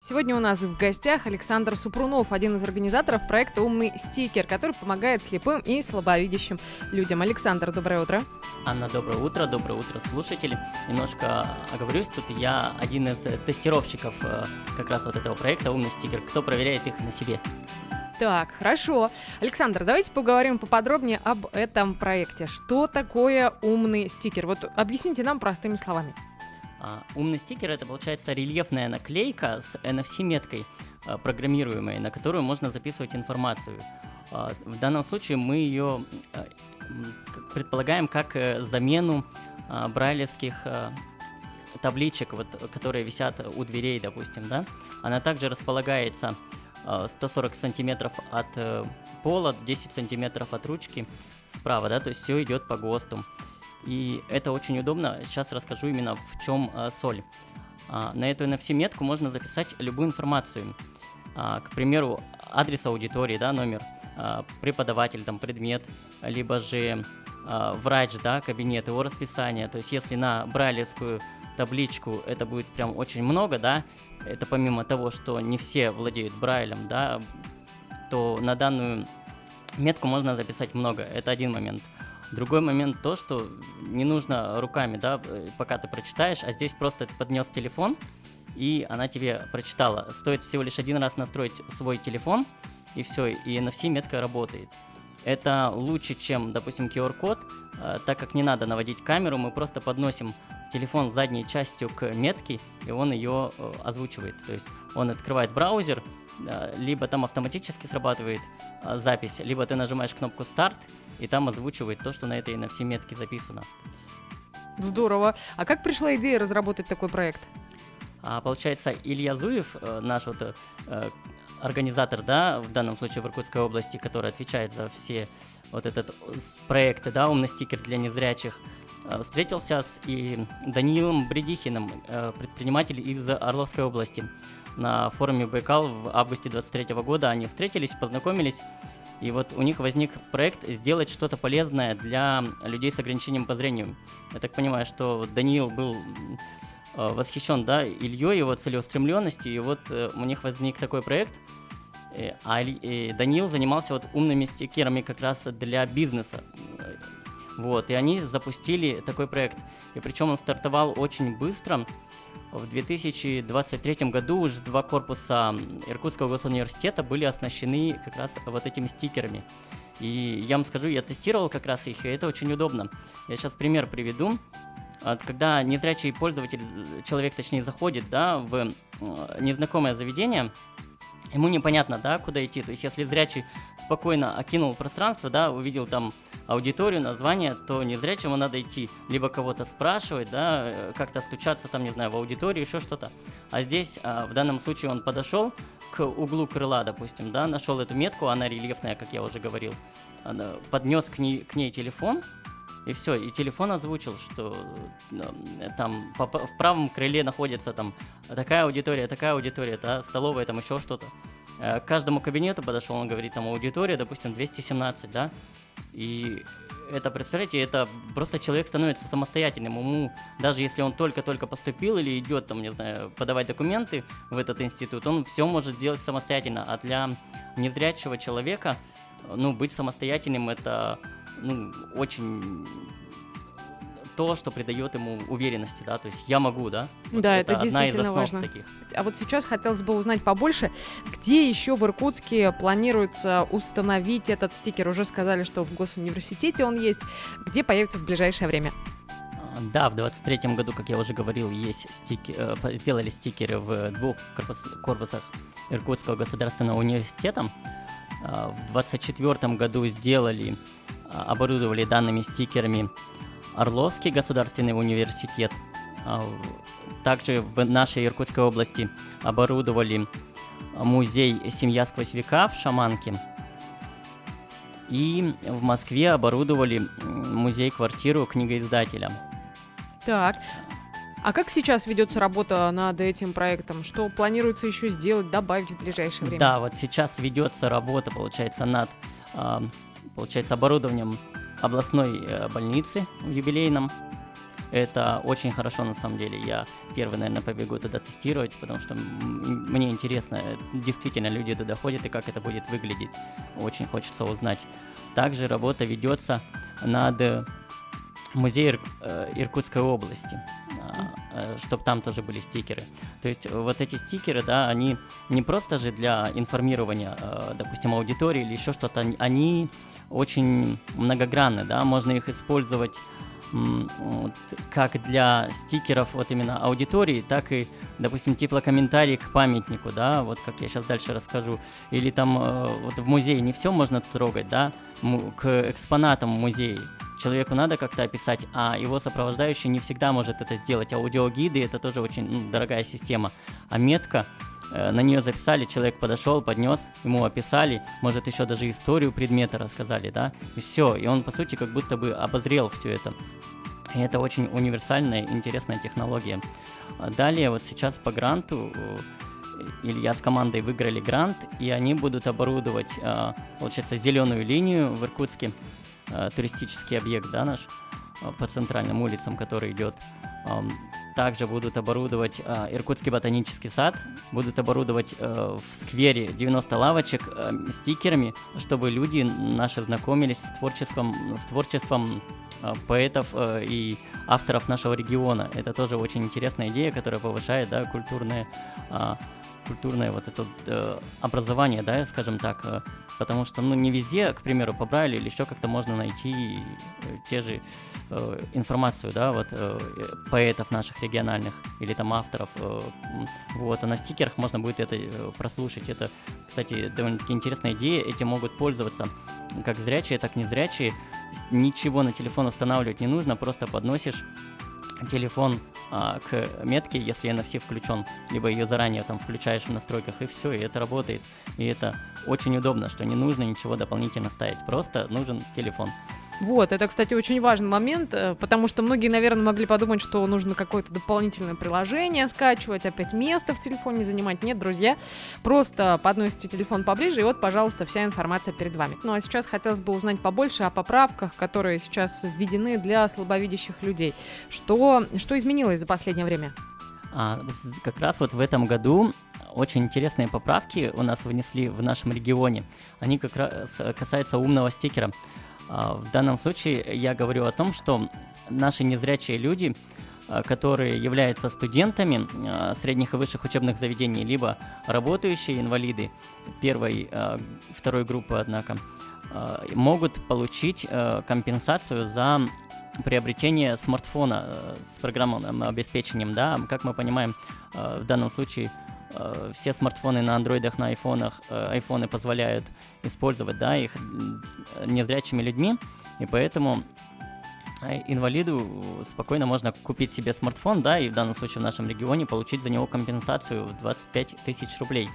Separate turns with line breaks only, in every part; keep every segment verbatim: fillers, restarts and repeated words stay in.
Сегодня у нас в гостях Александр Супрунов, один из организаторов проекта «Умный стикер», который помогает слепым и слабовидящим людям. Александр, доброе утро.
Анна, доброе утро, доброе утро, слушатели. Немножко оговорюсь, тут я один из тестировщиков как раз вот этого проекта «Умный стикер», кто проверяет их на себе.
Так, хорошо. Александр, давайте поговорим поподробнее об этом проекте. Что такое умный стикер? Вот объясните нам простыми словами.
А, умный стикер — это, получается, рельефная наклейка с эн эф си-меткой, а, программируемой, на которую можно записывать информацию. А, в данном случае мы ее а, предполагаем как а, замену а, брайлевских а, табличек, вот, которые висят у дверей, допустим, да? Она также располагается а, сто сорок сантиметров от а, пола, десять сантиметров от ручки справа, да? То есть все идет по ГОСТу. И это очень удобно. Сейчас расскажу именно в чем а, соль. А, на эту эн эф си-метку можно записать любую информацию. А, к примеру, адрес аудитории, да, номер, а, преподаватель, там, предмет, либо же а, врач, да, кабинет, его расписание. То есть если на брайлевскую табличку это будет прям очень много, да, это помимо того, что не все владеют брайлем, да, то на данную метку можно записать много. Это один момент. Другой момент то, что не нужно руками, да, пока ты прочитаешь, а здесь просто ты поднес телефон, и она тебе прочитала. Стоит всего лишь один раз настроить свой телефон, и все, и эн эф си-метка работает. Это лучше, чем, допустим, ку ар-код, э, так как не надо наводить камеру, мы просто подносим телефон задней частью к метке, и он ее э, озвучивает. То есть он открывает браузер, э, либо там автоматически срабатывает э, запись, либо ты нажимаешь кнопку «Старт», и там озвучивает то, что на этой эн эф си-метке записано.
Здорово. А как пришла идея разработать такой проект?
А, получается, Илья Зуев, э, наш вот, э, организатор, да, в данном случае в Иркутской области, который отвечает за все вот этот проект, да, «Умный стикер» для незрячих, э, встретился с и Даниилом Бредихиным, э, предприниматель из Орловской области. На форуме Байкал в августе двадцать третьего года они встретились, познакомились. И вот у них возник проект сделать что-то полезное для людей с ограничением по зрению. Я так понимаю, что Даниил был э, восхищен, да, Ильей, его целеустремленностью, и вот э, у них возник такой проект. Э, а э, Даниил занимался вот умными стикерами как раз для бизнеса. Вот, и они запустили такой проект. И причем он стартовал очень быстро. В две тысячи двадцать третьем году уже два корпуса Иркутского госуниверситета были оснащены как раз вот этими стикерами. И я вам скажу, я тестировал как раз их, и это очень удобно. Я сейчас пример приведу. Когда незрячий пользователь, человек точнее, заходит, да, в незнакомое заведение, ему непонятно, да, куда идти. То есть если зрячий спокойно окинул пространство, да, увидел там аудиторию, название, то незрячему надо идти, либо кого-то спрашивать, да, как-то стучаться там, не знаю, в аудиторию, еще что-то. А здесь, а, в данном случае, он подошел к углу крыла, допустим, да, нашел эту метку, она рельефная, как я уже говорил, поднес к ней, к ней телефон, и все, и телефон озвучил, что э, там по, в правом крыле находится там такая аудитория, такая аудитория, да, столовая, там еще что-то. Э, к каждому кабинету подошел, он говорит, там аудитория, допустим, двести семнадцать, да, и это, представляете, это просто человек становится самостоятельным, ему, даже если он только-только поступил или идет, там, не знаю, подавать документы в этот институт, он все может сделать самостоятельно, а для незрячего человека, ну, быть самостоятельным, это... ну, очень то, что придает ему уверенности, да, то есть я могу, да? Вот
да,
это,
это действительно важно.
Таких.
А вот сейчас хотелось бы узнать побольше, где еще в Иркутске планируется установить этот стикер? Уже сказали, что в госуниверситете он есть. Где появится в ближайшее время?
Да, в двадцать третьем году, как я уже говорил, есть стикер, э, сделали стикеры в двух корпус, корпусах Иркутского государственного университета. Э, в двадцать четвёртом году сделали оборудовали данными стикерами Орловский государственный университет. Также в нашей Иркутской области оборудовали музей «Семья сквозь века» в Шаманке. И в Москве оборудовали музей-квартиру книгоиздателя.
Так, а как сейчас ведется работа над этим проектом? Что планируется еще сделать, добавить в ближайшее время?
Да, вот сейчас ведется работа, получается, над... получается, оборудованием областной э, больницы в юбилейном. Это очень хорошо на самом деле. Я первый, наверное, побегу туда тестировать, потому что мне интересно, действительно люди туда ходят и как это будет выглядеть. Очень хочется узнать. Также работа ведется над музеем Иркутской области, чтобы там тоже были стикеры. То есть вот эти стикеры, да, они не просто же для информирования, допустим, аудитории или еще что-то, они очень многогранны, да, можно их использовать как для стикеров вот именно аудитории, так и, допустим, тифлокомментарий к памятнику, да, вот как я сейчас дальше расскажу. Или там вот в музее не все можно трогать, да, к экспонатам в музее. Человеку надо как-то описать, а его сопровождающий не всегда может это сделать. Аудиогиды — это тоже очень ну, дорогая система. А метка, э, на нее записали, человек подошел, поднес, ему описали, может еще даже историю предмета рассказали, да, и все. И он, по сути, как будто бы обозрел все это. И это очень универсальная, интересная технология. Далее, вот сейчас по гранту Илья с командой выиграли грант, и они будут оборудовать, э, получается, зеленую линию в Иркутске, туристический объект, да, наш, по центральным улицам, который идет. Также будут оборудовать Иркутский ботанический сад, будут оборудовать в сквере девяносто лавочек стикерами, чтобы люди наши знакомились с творчеством, с творчеством поэтов и авторов нашего региона. Это тоже очень интересная идея, которая повышает, да, культурное, культурное вот это э, образование, да, скажем так, э, потому что, ну, не везде, к примеру, по Брайлю или еще как-то можно найти э, те же э, информацию, да, вот э, поэтов наших региональных или там авторов, э, вот, а на стикерах можно будет это э, прослушать. Это, кстати, довольно-таки интересная идея, этим могут пользоваться как зрячие, так и незрячие. Ничего на телефон устанавливать не нужно, просто подносишь телефон а, к метке, если эн эф си включен, либо ее заранее там включаешь в настройках, и все, и это работает. И это очень удобно, что не нужно ничего дополнительно ставить, просто нужен телефон.
Вот, это, кстати, очень важный момент, потому что многие, наверное, могли подумать, что нужно какое-то дополнительное приложение скачивать, опять место в телефоне занимать. Нет, друзья, просто подносите телефон поближе, и вот, пожалуйста, вся информация перед вами. Ну, а сейчас хотелось бы узнать побольше о поправках, которые сейчас введены для слабовидящих людей. Что, что изменилось за последнее время?
А, как раз вот в этом году очень интересные поправки у нас внесли в нашем регионе. Они как раз касаются умного стикера. В данном случае я говорю о том, что наши незрячие люди, которые являются студентами средних и высших учебных заведений, либо работающие инвалиды первой, второй группы, однако, могут получить компенсацию за приобретение смартфона с программным обеспечением. Да? Как мы понимаем, в данном случае все смартфоны на андроидах, на айфонах, айфоны позволяют использовать, да, их незрячими людьми, и поэтому инвалиду спокойно можно купить себе смартфон, да, и в данном случае в нашем регионе получить за него компенсацию в двадцать пять тысяч рублей.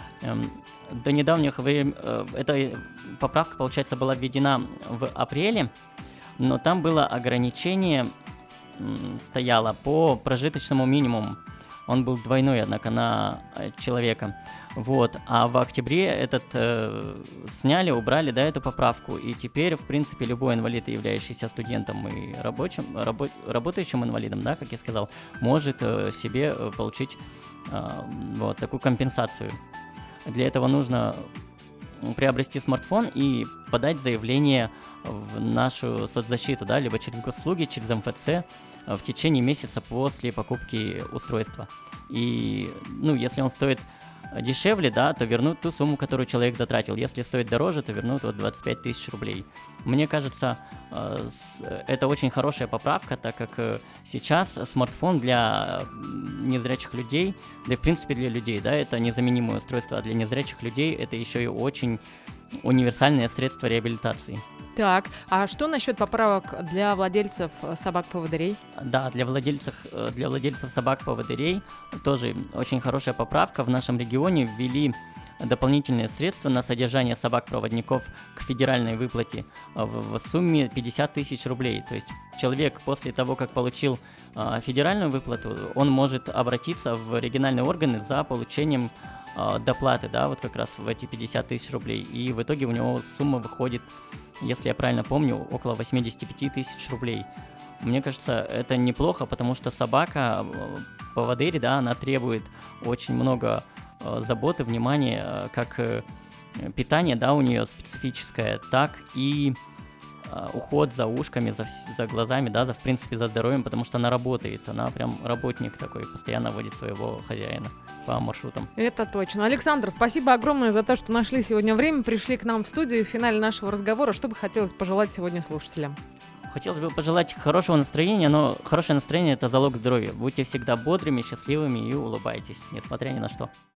До недавних времен эта поправка, получается, была введена в апреле, но там было ограничение, стояло по прожиточному минимуму. Он был двойной, однако, на человека. Вот. А в октябре этот э, сняли, убрали, да, эту поправку. И теперь, в принципе, любой инвалид, являющийся студентом и рабочим, рабо- работающим инвалидом, да, как я сказал, может э, себе получить э, вот такую компенсацию. Для этого нужно приобрести смартфон и подать заявление в нашу соцзащиту, да, либо через госуслуги, через эм эф цэ, в течение месяца после покупки устройства. И, ну, если он стоит дешевле, да, то вернут ту сумму, которую человек затратил. Если стоит дороже, то вернут вот двадцать пять тысяч рублей. Мне кажется, это очень хорошая поправка, так как сейчас смартфон для незрячих людей, да и в принципе для людей, да, это незаменимое устройство, а для незрячих людей это еще и очень универсальное средство реабилитации.
Так, а что насчет поправок для владельцев собак-поводырей?
Да, для владельцев, для владельцев собак-поводырей тоже очень хорошая поправка. В нашем регионе ввели дополнительные средства на содержание собак-проводников к федеральной выплате в, в сумме пятьдесят тысяч рублей. То есть человек после того, как получил э, федеральную выплату, он может обратиться в региональные органы за получением э, доплаты, да, вот как раз в эти пятьдесят тысяч рублей. И в итоге у него сумма выходит, если я правильно помню, около восемьдесят пять тысяч рублей. Мне кажется, это неплохо, потому что собака, э, поводырь, да, она требует очень много э, заботы, внимания, э, как э, питание, да, у нее специфическое, так и э, уход за ушками, за, вс- за глазами, да, за, в принципе, за здоровьем, потому что она работает, она прям работник такой, постоянно водит своего хозяина по маршрутам.
Это точно. Александр, спасибо огромное за то, что нашли сегодня время, пришли к нам в студию. В финале нашего разговора, что бы хотелось пожелать сегодня слушателям?
Хотелось бы пожелать хорошего настроения, но хорошее настроение – это залог здоровья. Будьте всегда бодрыми, счастливыми и улыбайтесь, несмотря ни на что.